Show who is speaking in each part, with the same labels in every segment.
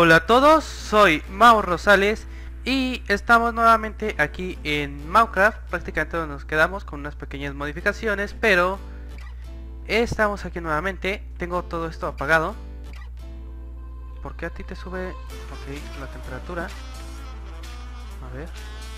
Speaker 1: Hola a todos, soy Mau Rosales y estamos nuevamente aquí en Minecraft, prácticamente donde nos quedamos con unas pequeñas modificaciones, pero estamos aquí nuevamente. Tengo todo esto apagado. ¿Por qué a ti te sube la temperatura? A ver.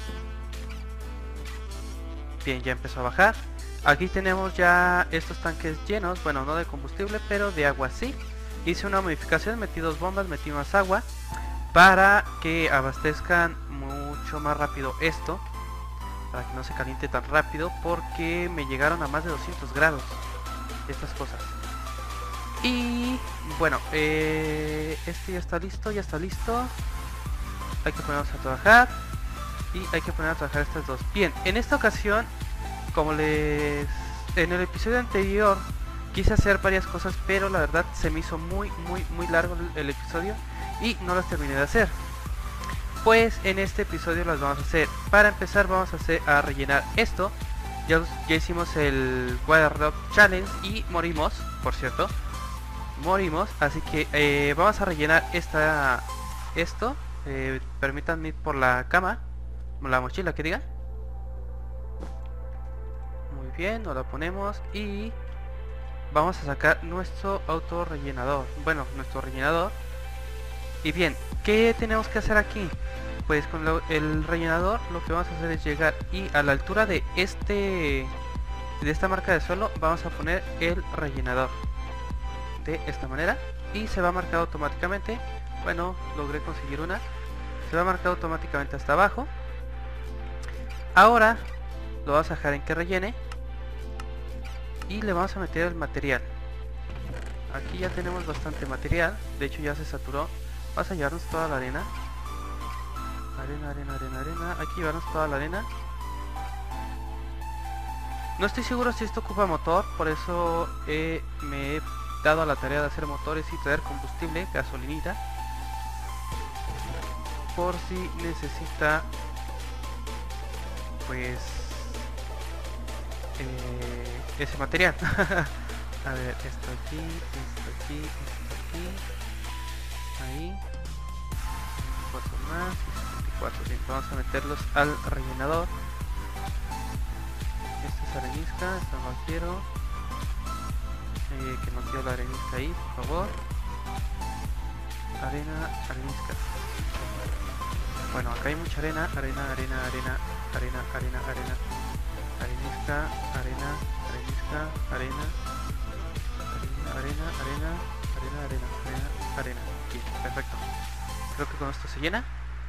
Speaker 1: Bien, ya empezó a bajar. Aquí tenemos ya estos tanques llenos, bueno, no de combustible, pero de agua sí. Hice una modificación, metí dos bombas, metí más agua para que abastezcan mucho más rápido esto, para que no se caliente tan rápido, porque me llegaron a más de 200 grados estas cosas. Y bueno, este ya está listo, hay que ponernos a trabajar y hay que poner a trabajar estas dos. Bien, en esta ocasión, como en el episodio anterior quise hacer varias cosas, pero la verdad se me hizo muy largo el episodio y no las terminé de hacer. Pues en este episodio las vamos a hacer. Para empezar vamos a rellenar esto. Ya hicimos el Wild Rock Challenge y morimos, por cierto. Morimos, así que vamos a rellenar esto. Permítanme ir por la cama, la mochila que diga. Muy bien, nos la ponemos y vamos a sacar nuestro auto rellenador. Bueno, nuestro rellenador. Y bien, ¿qué tenemos que hacer aquí? Pues con el rellenador lo que vamos a hacer es llegar y a la altura de esta marca de suelo vamos a poner el rellenador de esta manera y se va a marcar automáticamente. Bueno, logré conseguir una. Se va a marcar automáticamente hasta abajo. Ahora lo vamos a dejar en que rellene y le vamos a meter el material. Aquí ya tenemos bastante material, de hecho ya se saturó. Vamos a llevarnos toda la arena. Arena. Hay que llevarnos toda la arena. No estoy seguro si esto ocupa motor, por eso me he dado a la tarea de hacer motores y traer combustible, gasolinita, por si necesita pues ese material. A ver, esto aquí. Ahí 4 más y 74. Bien, vamos a meterlos al rellenador. Esta es arenisca, esta no la quiero. Que no quiero la arenisca ahí, por favor. Arenisca. Bueno, acá hay mucha arena. Arenisca, arena. Bien, perfecto. Creo que con esto se llena.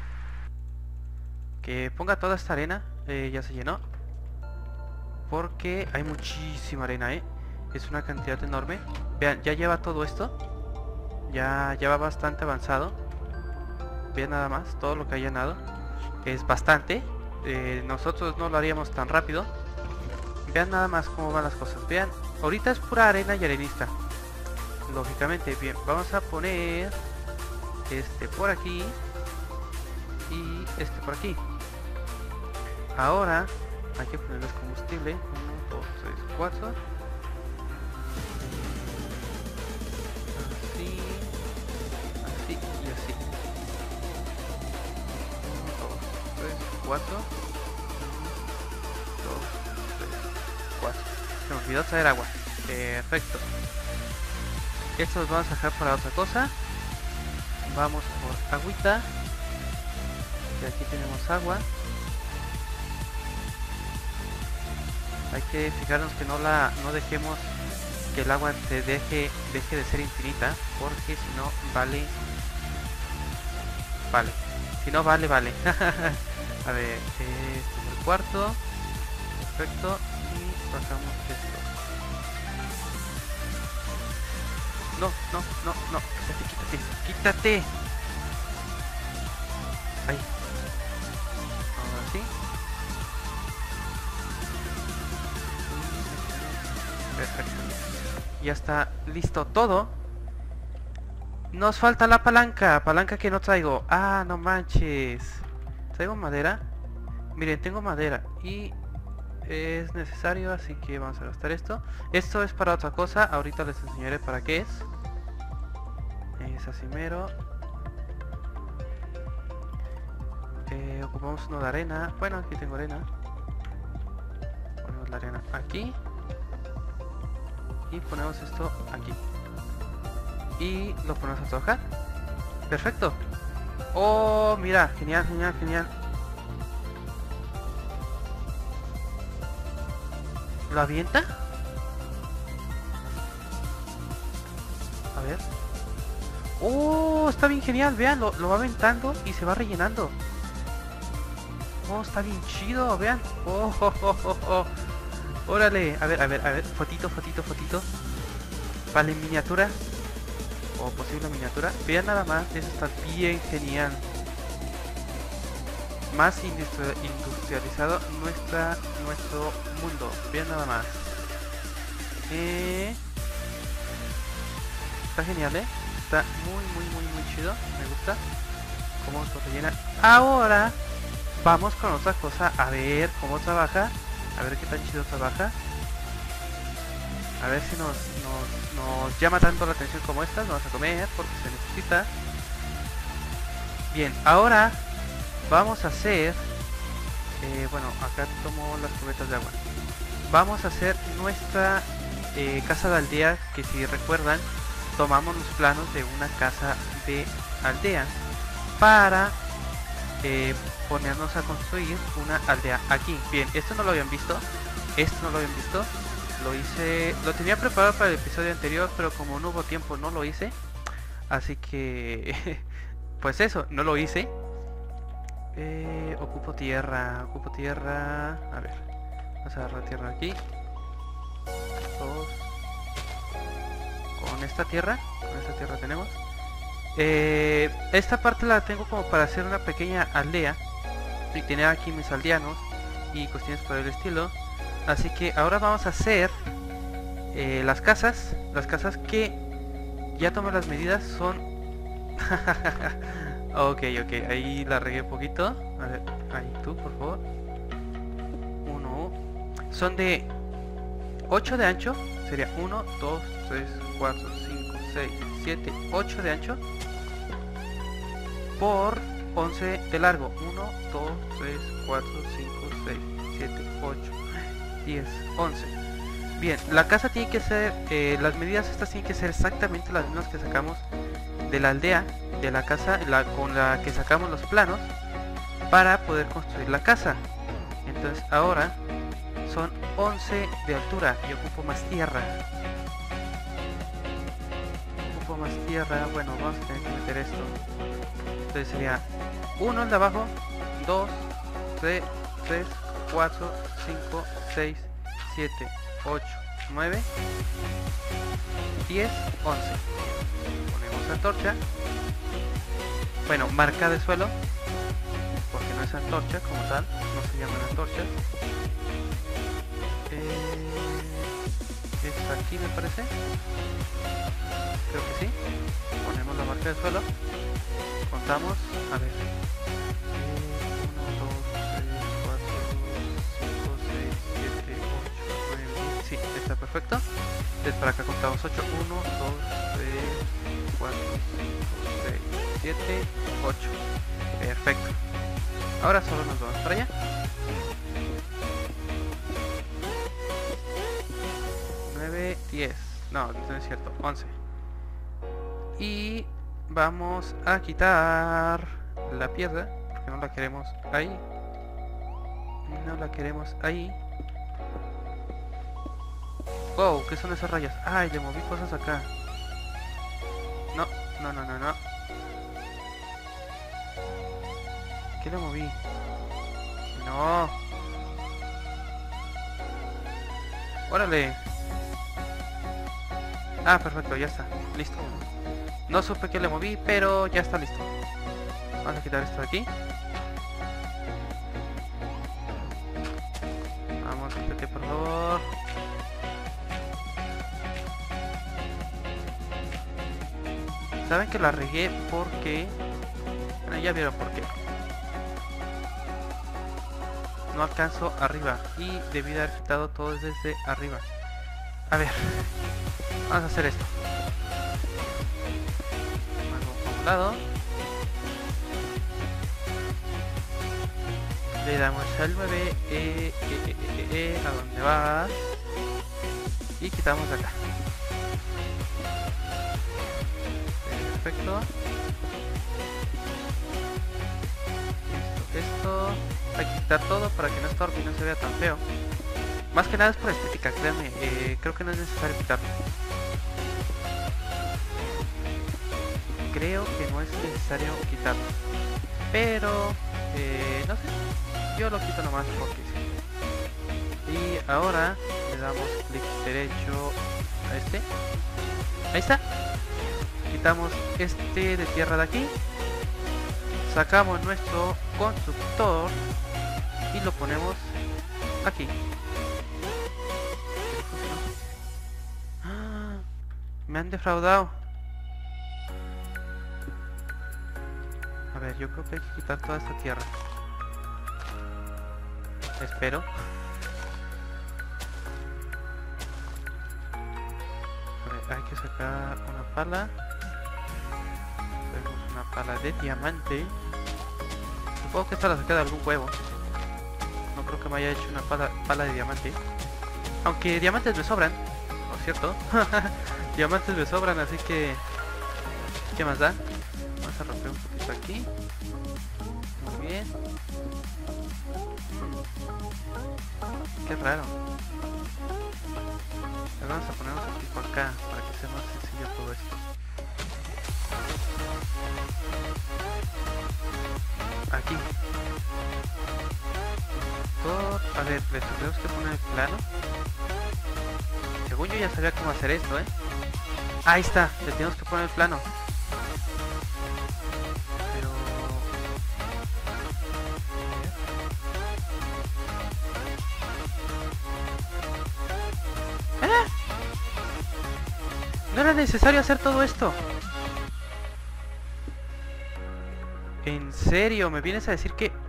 Speaker 1: Que ponga toda esta arena. Ya se llenó. Porque hay muchísima arena, es una cantidad enorme. Vean, ya lleva todo esto. Ya va bastante avanzado. Vean nada más, todo lo que ha llenado. Es bastante. Nosotros no lo haríamos tan rápido. Vean nada más cómo van las cosas. Vean, ahorita es pura arena y arenista. Lógicamente, bien, vamos a poner este por aquí y este por aquí. Ahora hay que ponerles combustible. 1, 2, 3, 4. Así y así. 1, 2, 3, 4. 1, 2, 3, 4. Se me olvidó traer agua. Perfecto. Estos vamos a dejar para otra cosa. Vamos por agüita. Y aquí tenemos agua. Hay que fijarnos que no dejemos que el agua deje de ser infinita, porque si no vale. Si no vale. A ver, este es el cuarto. Perfecto. Y bajamos esto. No. Quítate. Ahí. Ahora sí. Perfecto. Ya está listo todo. Nos falta la palanca. Palanca que no traigo. Ah, no manches. ¿Traigo madera? Miren, tengo madera y es necesario, así que vamos a gastar esto. Esto es para otra cosa. Ahorita les enseñaré para qué es. Es así mero. Ocupamos uno de arena. Bueno, aquí tengo arena. Ponemos la arena aquí. Y ponemos esto aquí. Y lo ponemos a trabajar. Perfecto. Oh, mira, genial, genial, genial. ¿Lo avienta? A ver. Oh, está bien genial, vean, lo va aventando y se va rellenando. Oh, está bien chido, vean. Oh, oh, oh, oh, oh. Órale, a ver, a ver, a ver, fotito, fotito, fotito. Vale, miniatura. O posible miniatura. Vean nada más, eso está bien genial. Más industrializado nuestro mundo. Vean nada más. Está genial, está muy chido. Me gusta cómo se rellena. Ahora vamos con otra cosa. A ver cómo trabaja. A ver qué tan chido trabaja. A ver si nos llama tanto la atención como estas. Vamos a comer porque se necesita. Bien, ahora vamos a hacer bueno, acá tomo las cubetas de agua. Vamos a hacer nuestra casa de aldea, que si recuerdan tomamos los planos de una casa de aldea para ponernos a construir una aldea aquí. Bien, esto no lo habían visto. Lo hice, lo tenía preparado para el episodio anterior, pero como no hubo tiempo no lo hice. Así que pues eso, no lo hice. Ocupo tierra. A ver, vamos a agarrar tierra aquí. Con esta tierra tenemos. Esta parte la tengo como para hacer una pequeña aldea y tener aquí mis aldeanos y cuestiones por el estilo. Así que ahora vamos a hacer las casas que ya tomé las medidas. Son ok, ahí la regué un poquito. A ver, ahí tú, por favor. Son de 8 de ancho. Sería 1, 2, 3, 4, 5, 6, 7, 8 de ancho por 11 de largo. 1, 2, 3, 4, 5, 6, 7, 8, 10, 11. Bien, la casa tiene que ser, las medidas estas tienen que ser exactamente las mismas que sacamos de la aldea, de la casa con la que sacamos los planos para poder construir la casa. Entonces ahora son 11 de altura y ocupo más tierra. Bueno, vamos a tener que meter esto. Entonces sería 1 el de abajo, 2, 3, 4, 5, 6, 7, 8, 9, 10, 11. Ponemos antorcha. Bueno, marca de suelo, porque no es antorcha como tal, no se llaman antorchas. Es aquí, me parece. Creo que sí. Ponemos la marca de suelo. Contamos. A ver. 1, 2, 3, 4, 5, 6, 7, 8, 9, 10. Sí, está perfecto. Entonces para acá contamos 8. 1, 2, 3, 4, 5, 6, 7, 8. Perfecto. Ahora solo nos vamos para allá. 9, 10. No, no es cierto. 11. Y vamos a quitar la piedra, porque no la queremos ahí. Wow, ¿qué son esas rayas? Ay, le moví cosas acá. No. ¿Qué le moví? No. Órale. Ah, perfecto, ya está, listo. No supe que le moví, pero ya está listo. Vamos a quitar esto de aquí. Vamos, quítate por favor. Saben que la regué porque... Bueno, ya vieron por qué. No alcanzo arriba y debí de haber quitado todo desde arriba. A ver, vamos a hacer esto. Hago a un lado. Le damos al 9, a dónde vas, y quitamos de acá. Perfecto. Esto hay que quitar todo para que no estorbe y no se vea tan feo. Más que nada es por estética, créanme. Creo que no es necesario quitarlo. Creo que no es necesario quitarlo, pero no sé, yo lo quito nomás porque sí. Y ahora le damos clic derecho a este. Ahí está. Quitamos este de tierra de aquí. Sacamos nuestro constructor y lo ponemos aquí. ¡Ah! Me han defraudado. A ver, yo creo que hay que quitar toda esta tierra. Espero. A ver, hay que sacar una pala. Tenemos una pala de diamante. Supongo que esta la saqué de algún huevo. No creo que me haya hecho una pala de diamante. Aunque diamantes me sobran, ¿no es cierto? Diamantes me sobran, así que... ¿qué más da? Vamos a romper un poquito aquí. Muy bien. Qué raro. Vamos a ponernos aquí por acá para que sea más sencillo todo esto. Aquí. A ver, le tenemos que poner el plano. Según yo ya sabía cómo hacer esto, Ahí está, le tenemos que poner el plano. Pero... ¡Ah! No era necesario hacer todo esto. ¿En serio? ¿Me vienes a decir que...?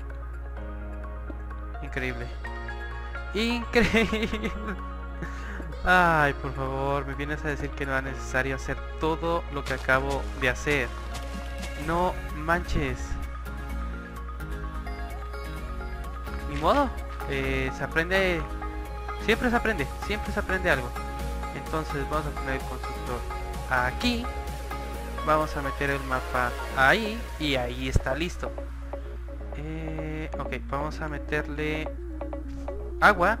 Speaker 1: Increíble. Increíble. Ay, por favor, me vienes a decir que no era necesario hacer todo lo que acabo de hacer. No manches. Ni modo. Se aprende. Siempre se aprende algo. Entonces vamos a poner el constructor aquí. Vamos a meter el mapa ahí. Y ahí está listo. Ok, vamos a meterle agua.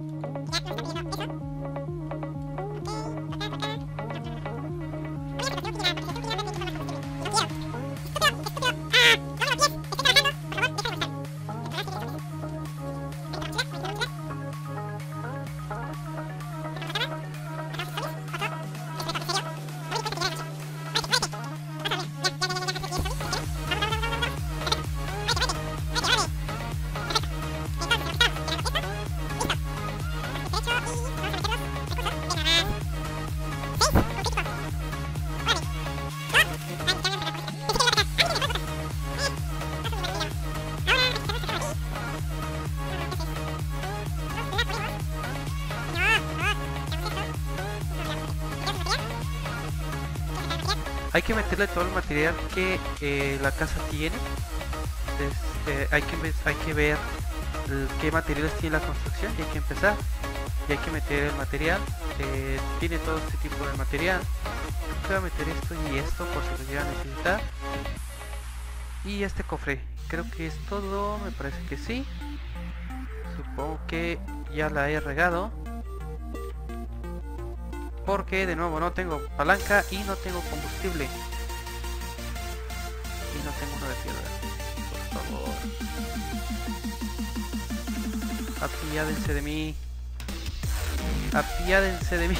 Speaker 1: Hay que meterle todo el material que la casa tiene. Entonces, hay que ver qué materiales tiene la construcción y hay que empezar. Y hay que meter el material. Tiene todo este tipo de material. Voy a meter esto y esto por si lo llegan a necesitar. Y este cofre. Creo que es todo. Me parece que sí. Supongo que ya la he regado. Porque de nuevo no tengo palanca y no tengo combustible. Y no tengo uno de piedra. Por favor. Apiádense de mí. Apiádense de mí.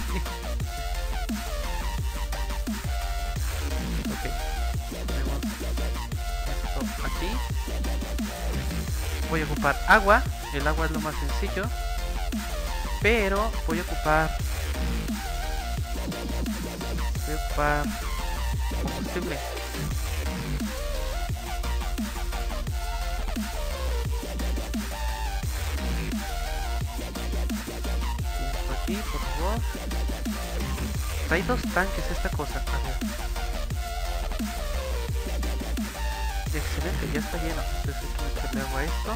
Speaker 1: Ok. Tenemos esto aquí. Voy a ocupar agua. El agua es lo más sencillo. Pero voy a ocupar combustible. Esto aquí, por favor. Hay 2 tanques esta cosa. A ver. Excelente, ya está lleno. Entonces, meterle agua a esto.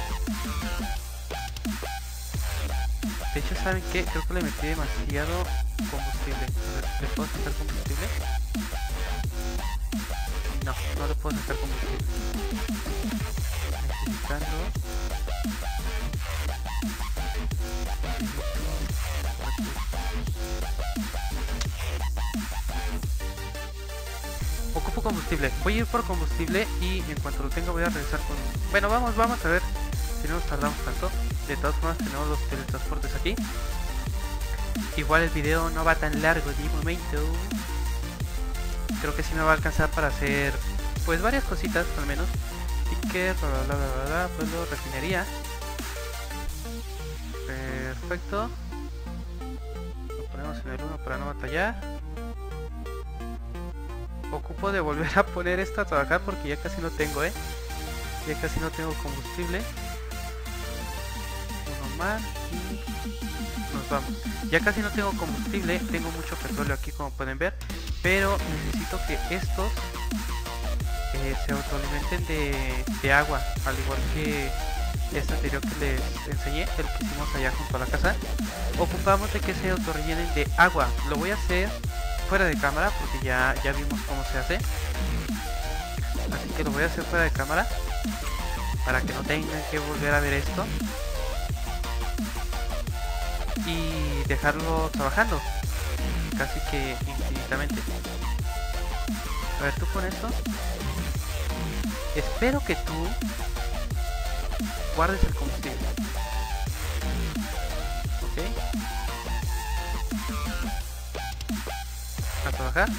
Speaker 1: De hecho, ¿saben qué? Creo que le metí demasiado combustible. A ver, ¿le puedo sacar combustible? No, no le puedo sacar combustible. Necesitando... Ocupo combustible. Voy a ir por combustible y en cuanto lo tenga voy a regresar con... Bueno, vamos a ver si no nos tardamos tanto. De todas formas tenemos los teletransportes aquí. Igual el video no va tan largo de momento. Creo que sí me va a alcanzar para hacer pues varias cositas al menos. Picker, pues lo refinería. Perfecto. Lo ponemos en el 1 para no batallar. Ocupo de volver a poner esto a trabajar porque ya casi no tengo, ya casi no tengo combustible. Uno más y nos vamos. Ya casi no tengo combustible, tengo mucho petróleo aquí como pueden ver, pero necesito que estos se autoalimenten de agua, al igual que este anterior que les enseñé, el que hicimos allá junto a la casa. Ocupamos de que se autorrellenen de agua. Lo voy a hacer fuera de cámara porque ya vimos cómo se hace, así que lo voy a hacer fuera de cámara para que no tengan que volver a ver esto y dejarlo trabajando casi que infinitamente. A ver, tú con esto espero que tú guardes el combustible, ok. A trabajar.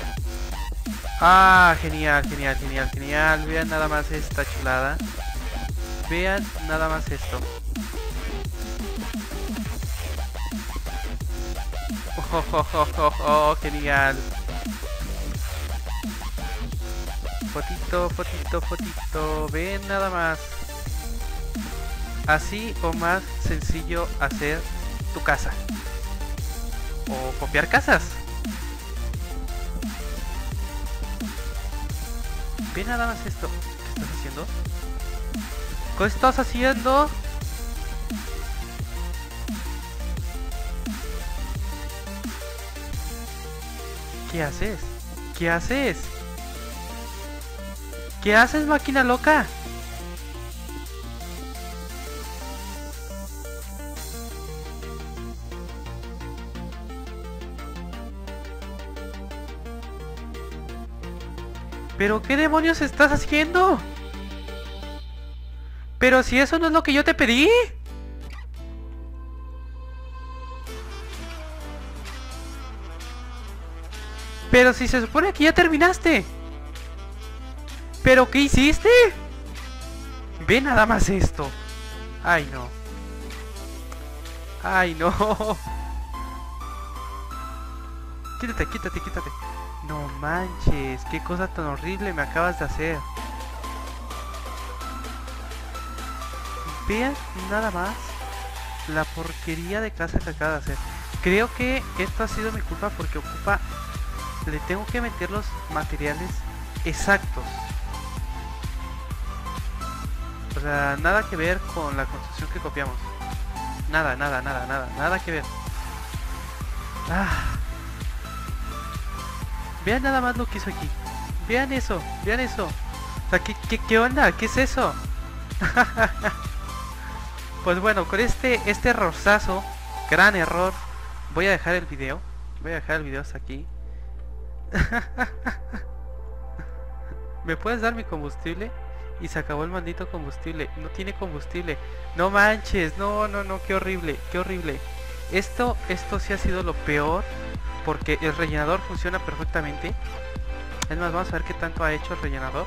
Speaker 1: Ah, genial. Vean nada más esta chulada. Vean nada más esto. Oh, genial. Fotito. Ven nada más. Así o más sencillo hacer tu casa. O copiar casas. Ve nada más esto. ¿Qué estás haciendo? ¿Qué estás haciendo? ¿Qué haces? ¿Qué haces? ¿Qué haces, máquina loca? ¿Pero qué demonios estás haciendo? Pero si eso no es lo que yo te pedí. Pero si se supone que ya terminaste. ¿Pero qué hiciste? Ve nada más esto. Ay, no. Ay, no. Quítate. No manches, qué cosa tan horrible me acabas de hacer. Vean nada más la porquería de casa que acaba de hacer. Creo que esto ha sido mi culpa porque ocupa... Le tengo que meter los materiales exactos. O sea, nada que ver con la construcción que copiamos. Nada que ver. Vean nada más lo que hizo aquí. Vean eso. O sea, ¿qué onda? ¿Qué es eso? Pues bueno, con este errorzazo, gran error, voy a dejar el video. Hasta aquí. ¿Me puedes dar mi combustible? Y se acabó el maldito combustible. No tiene combustible. No manches, no, qué horrible. Esto sí ha sido lo peor. Porque el rellenador funciona perfectamente. Es más, vamos a ver qué tanto ha hecho el rellenador.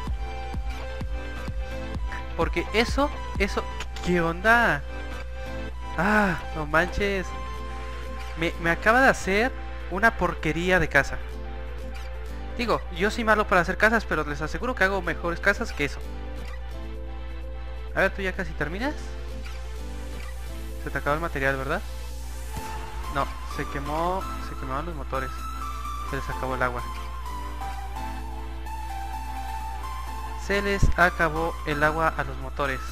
Speaker 1: Porque eso, ¿qué onda? No manches. Me acaba de hacer una porquería de casa. Digo, yo soy malo para hacer casas, pero les aseguro que hago mejores casas que eso. A ver, tú ya casi terminas. Se te acabó el material, ¿verdad? No, se quemaron los motores. Se les acabó el agua. se les acabó el agua a los motores.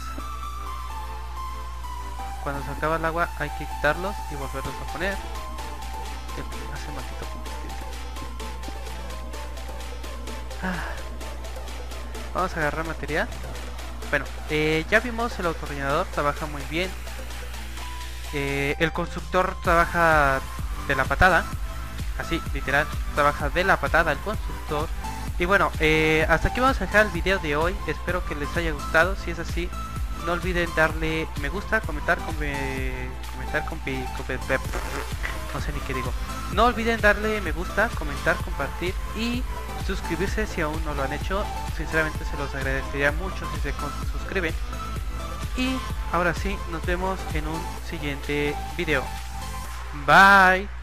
Speaker 1: Cuando se acaba el agua hay que quitarlos y volverlos a poner. Hace maldito combustible. Vamos a agarrar material. Bueno, ya vimos el autorrellenador, trabaja muy bien. El constructor trabaja de la patada. Así, literal, trabaja de la patada el constructor. Y bueno, hasta aquí vamos a dejar el video de hoy. Espero que les haya gustado. Si es así, no olviden darle me gusta, comentar, no sé ni qué digo. No olviden darle me gusta, comentar, compartir y suscribirse si aún no lo han hecho. Sinceramente se los agradecería mucho si se suscriben. Y ahora sí, nos vemos en un siguiente video. Bye.